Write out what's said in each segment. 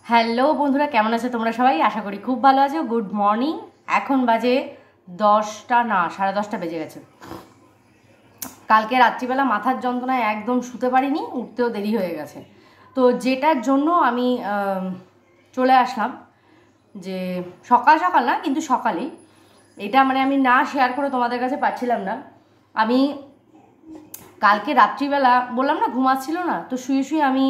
Hello বন্ধুরা, কেমন আছো তোমরা সবাই? আশা করি খুব ভালো আছো। Good morning. এখন বাজে 10টা না 10:30 বেজে গেছে। কালকে রাত্রিবেলা মাথার যন্ত্রণায় একদম শুতে পারিনি, উঠতেও দেরি হয়ে গেছে। তো যেটার জন্য আমি চলে আসলাম, যে সকাল সকাল না কিন্তু সকালেই, এটা মানে আমি না শেয়ার করে তোমাদের কাছে পাচ্ছিলাম না। আমি কালকে রাত্রিবেলা বললাম না ঘুমাচ্ছিল না, তো শুয়ে শুয়ে আমি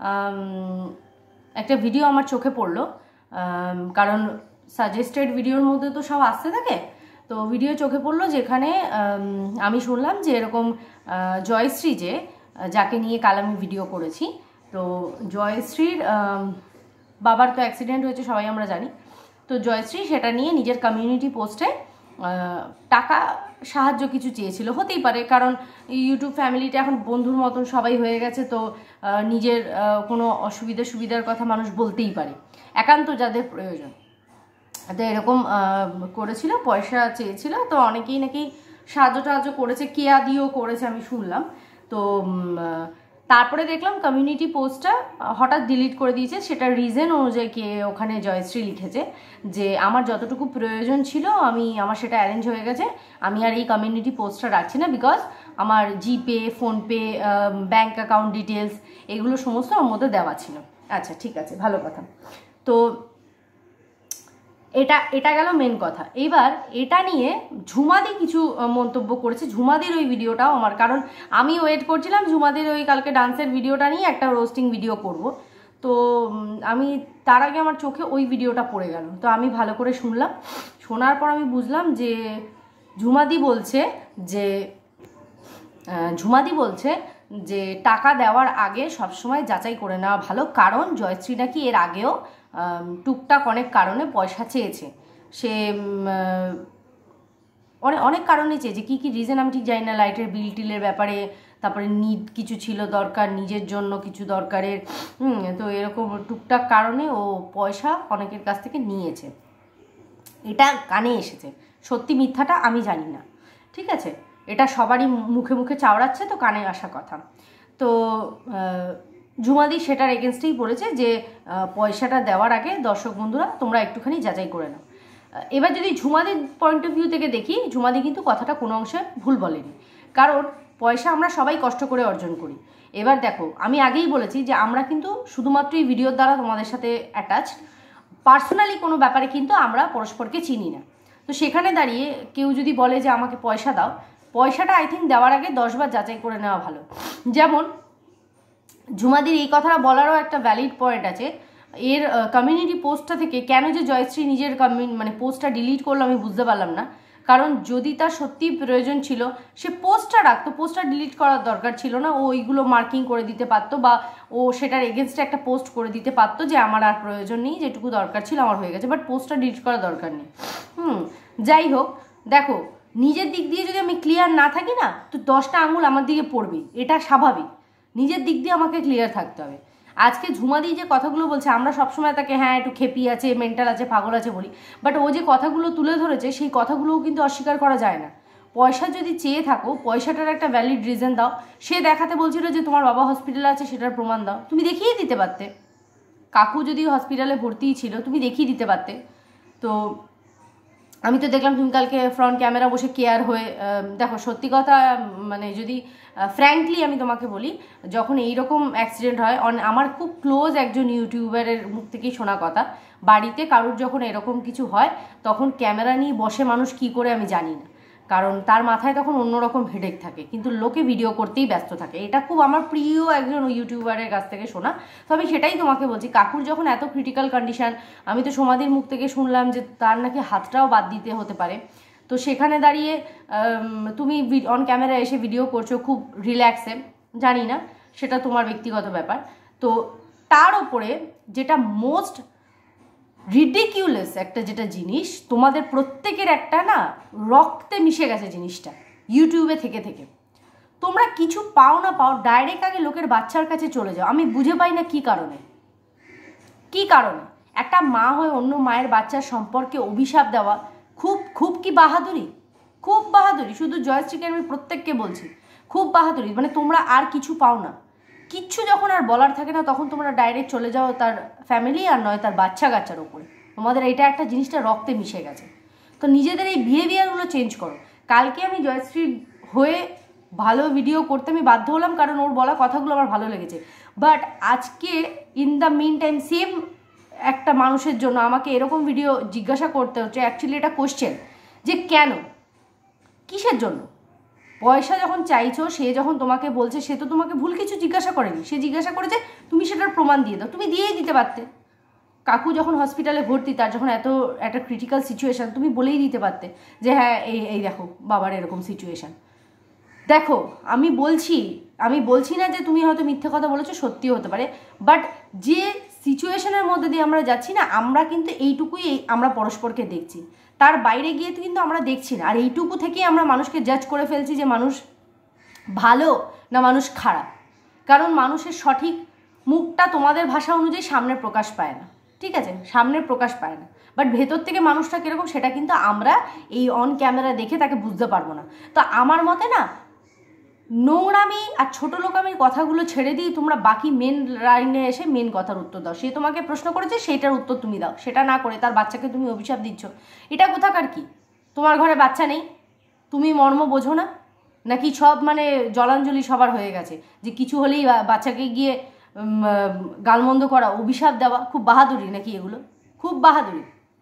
একটা ভিডিও আমার চোখে পড়লো। কারণ সাজেস্টেড ভিডিওর মধ্যে তো সব আসতে থাকে, তো ভিডিও চোখে পড়লো যেখানে আমি শুনলাম যে এরকম জয়শ্রী, যে যাকে নিয়ে কাল আমি ভিডিও করেছি, তো জয়শ্রীর বাবার তো অ্যাক্সিডেন্ট হয়েছে সবাই আমরা জানি। তো জয়শ্রী সেটা নিয়ে নিজের কমিউনিটি পোস্টে টাকা সাহায্য কিছু চেয়েছিল। হতেই পারে, কারণ ইউটিউব ফ্যামিলিটা এখন বন্ধুর মতন সবাই হয়ে গেছে, তো নিজের কোনো সুবিধার কথা মানুষ বলতেই পারে, একান্ত যাদের প্রয়োজন। তো এরকম করেছিল, পয়সা চেয়েছিল, তো অনেকেই নাকি সাহায্য করেছে, কেয়া দিয়েও করেছে আমি শুনলাম। তো তারপরে দেখলাম কমিউনিটি পোস্টটা হঠাৎ ডিলিট করে দিয়েছে। সেটার রিজন অনুযায়ী কে ওখানে জয়শ্রী লিখেছে যে আমার যতটুকু প্রয়োজন ছিল আমার সেটা অ্যারেঞ্জ হয়ে গেছে, আমি আর এই কমিউনিটি পোস্টটা রাখছি না, বিকজ আমার GPay, PhonePe, bank account details এগুলো সমস্ত ওর মধ্যে দেওয়া ছিল। আচ্ছা, ঠিক আছে, ভালো কথা। তো এটা গেল মেন কথা। এইবার এটা নিয়ে ঝুমাদি কিছু মন্তব্য করেছে। ঝুমাদির ওই ভিডিওটাও আমার, কারণ আমি ওয়েট করছিলাম ঝুমাদির ওই কালকে ডান্সের ভিডিওটা নিয়ে একটা রোস্টিং ভিডিও করব। তো আমি তার আগে আমার চোখে ওই ভিডিওটা পড়ে গেল, তো আমি ভালো করে শুনলাম। শোনার পর আমি বুঝলাম যে ঝুমাদি বলছে যে টাকা দেওয়ার আগে সবসময় যাচাই করে নেওয়া ভালো, কারণ জয়শ্রী নাকি এর আগেও টুকটাক অনেক কারণে পয়সা চেয়েছে। সে অনেক কারণে চেয়েছে, কী কী রিজন আমি ঠিক জানি না, লাইটের বিল টিলের ব্যাপারে, তারপরে নিড কিছু ছিল দরকার, নিজের জন্য কিছু দরকারের, তো এরকম টুকটাক কারণে ও পয়সা অনেকের কাছ থেকে নিয়েছে। এটা কানে এসেছে, সত্যি মিথ্যাটা আমি জানি না, ঠিক আছে, এটা সবারই মুখে মুখে চাওড়াচ্ছে, তো কানে আসা কথা। তো ঝুমাদি সেটার এগেনস্টেই বলেছে যে পয়সাটা দেওয়ার আগে দর্শক বন্ধুরা তোমরা একটুখানি যাচাই করে নাও। এবার যদি ঝুমাদির পয়েন্ট অফ ভিউ থেকে দেখি, ঝুমাদি কিন্তু কথাটা কোনো অংশে ভুল বলেনি, কারণ পয়সা আমরা সবাই কষ্ট করে অর্জন করি। এবার দেখো, আমি আগেই বলেছি যে আমরা কিন্তু শুধুমাত্র এই ভিডিওর দ্বারা তোমাদের সাথে অ্যাটাচড, পার্সোনালি কোনো ব্যাপারে কিন্তু আমরা পরস্পরকে চিনি না। তো সেখানে দাঁড়িয়ে কেউ যদি বলে যে আমাকে পয়সা দাও, পয়সাটা আই থিঙ্ক দেওয়ার আগে 10 বার যাচাই করে নেওয়া ভালো। যেমন ঝুমাদির এই কথাটা বলারও একটা ভ্যালিড পয়েন্ট আছে। এর কমিউনিটি পোস্টটা থেকে কেন যে জয়শ্রী নিজের পোস্টটা ডিলিট করলো আমি বুঝতে পারলাম না, কারণ যদি তার সত্যিই প্রয়োজন ছিল সে পোস্টটা রাখতো, পোস্টটা ডিলিট করার দরকার ছিল না। ও ওইগুলো মার্কিং করে দিতে পারতো, বা ও সেটার এগেনস্টে একটা পোস্ট করে দিতে পারতো যে আমার আর প্রয়োজন নেই, যেটুকু দরকার ছিল আমার হয়ে গেছে, বাট পোস্টটা ডিলিট করার দরকার নেই। যাই হোক, দেখো নিজের দিক দিয়ে যদি আমি ক্লিয়ার না থাকি না, তো 10টা আঙুল আমার দিকে পড়বেই, এটা স্বাভাবিক। নিজের দিক দিয়ে আমাকে ক্লিয়ার থাকতে হবে। আজকে ঝুমাদি যে কথাগুলো বলছে, আমরা সবসময় তাকে হ্যাঁ একটু খেপি আছে, মেন্টাল আছে, পাগল আছে বলি, বাট ও যে কথাগুলো তুলে ধরেছে সেই কথাগুলোও কিন্তু অস্বীকার করা যায় না। পয়সা যদি চেয়ে থাকো, পয়সাটার একটা ভ্যালিড রিজন দাও। সে দেখাতে বলছিল যে তোমার বাবা হসপিটালে আছে, সেটার প্রমাণ দাও, তুমি দেখিয়ে দিতে পারতে। কাকু যদি হসপিটালে ভর্তিই ছিল, তুমি দেখিয়ে দিতে পারতে। তো আমি তো দেখলাম তুমি কালকে ফ্রন্ট ক্যামেরা বসে কেয়ার হয়ে, দেখো সত্যি কথা মানে যদি ফ্র্যাঙ্কলি আমি তোমাকে বলি, যখন এইরকম অ্যাক্সিডেন্ট হয়, আমার খুব ক্লোজ একজন ইউটিউবারের মুখ থেকেই শোনা কথা, বাড়িতে কারুর যখন এরকম কিছু হয় তখন ক্যামেরা নিয়ে বসে মানুষ কি করে আমি জানি না, কারণ তার মাথায় তখন অন্যরকম হেডেক থাকে, কিন্তু লোকে ভিডিও করতেই ব্যস্ত থাকে। এটা খুব আমার প্রিয় একজন ইউটিউবারের কাছ থেকে শোনা। তো আমি সেটাই তোমাকে বলছি, কাকুর যখন এত ক্রিটিক্যাল কন্ডিশান, আমি তো সমাধির মুখ থেকে শুনলাম যে তার নাকি হাতটাও বাদ দিতে হতে পারে। তো সেখানে দাঁড়িয়ে তুমি অন ক্যামেরা এসে ভিডিও করছো খুব রিল্যাক্সে, জানি না সেটা তোমার ব্যক্তিগত ব্যাপার। তো তার ওপরে যেটা মোস্ট রিডিকিউলাস একটা যেটা জিনিস, তোমাদের প্রত্যেকের একটা না রক্তে মিশে গেছে জিনিসটা, ইউটিউবে থেকে থেকে তোমরা কিছু পাও না পাও ডাইরেক্ট আগে লোকের বাচ্চার কাছে চলে যাও। আমি বুঝে পাই না কি কারণে একটা মা হয়ে অন্য মায়ের বাচ্চার সম্পর্কে অভিশাপ দেওয়া খুব খুব কি বাহাদুরি, খুব বাহাদুরি। শুধু জয়শ্রীকে আমি প্রত্যেককে বলছি, খুব বাহাদুরি। মানে তোমরা আর কিছু পাও না, কিচ্ছু যখন আর বলার থাকে না তখন তোমরা ডাইরেক্ট চলে যাও তার ফ্যামিলি আর নয় তার বাচ্চা কাচ্চার ওপরে। তোমাদের এটা একটা জিনিসটা রক্তে মিশে গেছে। তো নিজেদের এই বিহেভিয়ারগুলো চেঞ্জ করো। কালকে আমি জয়শ্রীর হয়ে ভালো ভিডিও করতে আমি বাধ্য হলাম, কারণ ওর বলা কথাগুলো আমার ভালো লেগেছে। বাট আজকে in the meantime same একটা মানুষের জন্য আমাকে এরকম ভিডিও জিজ্ঞাসা করতে হচ্ছে। অ্যাকচুয়ালি এটা কোশ্চেন যে কেন, কিসের জন্য? পয়সা যখন চাইছো, সে যখন তোমাকে বলছে, সে তো তোমাকে ভুল কিছু জিজ্ঞাসা করেনি। সে জিজ্ঞাসা করেছে তুমি সেটার প্রমাণ দিয়ে দাও। তুমি দিয়েই দিতে পারতে। কাকু যখন হসপিটালে ভর্তি, তার যখন এত একটা ক্রিটিক্যাল সিচুয়েশান, তুমি বলেই দিতে পারতে যে হ্যাঁ এই দেখো বাবার এরকম সিচুয়েশান। দেখো আমি বলছি না যে তুমি হয়তো মিথ্যে কথা বলেছো, সত্যিও হতে পারে। বাট যে সিচুয়েশনের মধ্যে দিয়ে আমরা যাচ্ছি না, আমরা কিন্তু এইটুকুই আমরা পরস্পরকে দেখছি, তার বাইরে গিয়ে তো কিন্তু আমরা দেখছি না। আর এইটুকু থেকেই আমরা মানুষকে জাজ করে ফেলছি যে মানুষ ভালো না মানুষ খারাপ। কারণ মানুষের সঠিক মুখটা তোমাদের ভাষা অনুযায়ী সামনে প্রকাশ পায় না, ঠিক আছে, সামনে প্রকাশ পায় না। বাট ভেতর থেকে মানুষটা কীরকম সেটা কিন্তু আমরা এই অন ক্যামেরা দেখে তাকে বুঝতে পারবো না। তো আমার মতে না, নোংরামি আর ছোটো লোকামির কথাগুলো ছেড়ে দিয়ে তোমরা বাকি মেন লাইনে এসে মেন কথার উত্তর দাও। সে তোমাকে প্রশ্ন করেছে, সেইটার উত্তর তুমি দাও। সেটা না করে তার বাচ্চাকে তুমি অভিশাপ দিচ্ছ, এটা কোথাকার কি? তোমার ঘরে বাচ্চা নেই, তুমি মর্ম বোঝো না নাকি? সব মানে জলাঞ্জলি সবার হয়ে গেছে যে কিছু হলেই বাচ্চাকে গিয়ে গালমন্দ করা, অভিশাপ দেওয়া, খুব বাহাদুরি নাকি এগুলো? খুব বাহাদুরি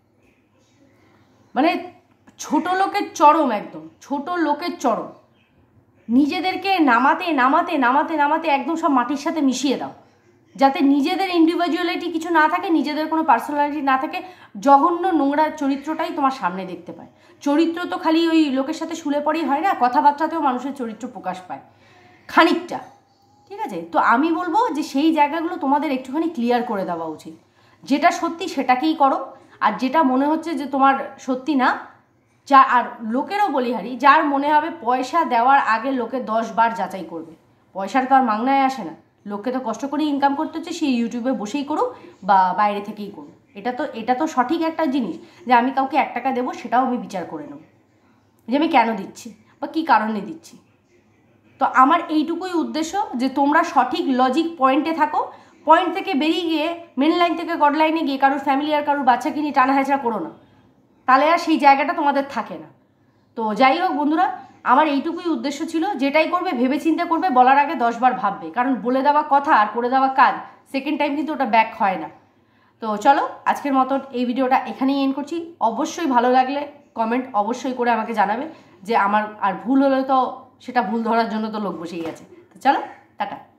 মানে ছোট লোকের চরম, একদম ছোট লোকের চরম। নিজেদেরকে নামাতে নামাতে নামাতে নামাতে একদম সব মাটির সাথে মিশিয়ে দাও, যাতে নিজেদের ইন্ডিভিজুয়ালিটি কিছু না থাকে, নিজেদের কোনো পার্সোনালিটি না থাকে। জঘন্য নোংরা চরিত্রটাই তোমার সামনে দেখতে পায়। চরিত্র তো খালি ওই লোকের সাথে শুলে পরেই হয় না, কথাবার্তাতেও মানুষের চরিত্র প্রকাশ পায় খানিকটা, ঠিক আছে? তো আমি বলবো যে সেই জায়গাগুলো তোমাদের একটুখানি ক্লিয়ার করে দেওয়া উচিত। যেটা সত্যি সেটাকেই করো, আর যেটা মনে হচ্ছে যে তোমার সত্যি না, যা আর লোকেরও বলিহারি, যার মনে হবে পয়সা দেওয়ার আগে লোকে 10 বার যাচাই করবে। পয়সার তো আর মাংনায় আসে না, লোককে তো কষ্ট করে ইনকাম করতে হচ্ছে, সেই ইউটিউবে বসেই করুক বা বাইরে থেকেই করুক। এটা তো সঠিক একটা জিনিস যে আমি কাউকে 1 টাকা দেবো, সেটাও আমি বিচার করে নেব যে আমি কেন দিচ্ছি বা কী কারণে দিচ্ছি। তো আমার এইটুকুই উদ্দেশ্য যে তোমরা সঠিক লজিক পয়েন্টে থাকো। পয়েন্ট থেকে বেরিয়ে গিয়ে মেন লাইন থেকে গড লাইনে গিয়ে কারোর ফ্যামিলি আর কারোর বাচ্চাকে নিয়ে টানা হেঁচড়া করো না, তাহলে আর সেই জায়গাটা তোমাদের থাকে না। তো যাই হোক বন্ধুরা, আমার এইটুকুই উদ্দেশ্য ছিল। যেটাই করবে ভেবে চিন্তে করবে, বলার আগে 10 বার ভাববে, কারণ বলে দেওয়া কথা আর করে দেওয়া কাজ সেকেন্ড টাইম কিন্তু ওটা ব্যাক হয় না। তো চলো আজকের মতন এই ভিডিওটা এখানেই এন্ড করছি। অবশ্যই ভালো লাগলে কমেন্ট অবশ্যই করে আমাকে জানাবে যে আমার আর ভুল হলে তো সেটা ভুল ধরার জন্য তো লোক বসেই গেছে। তো চলো টাটা।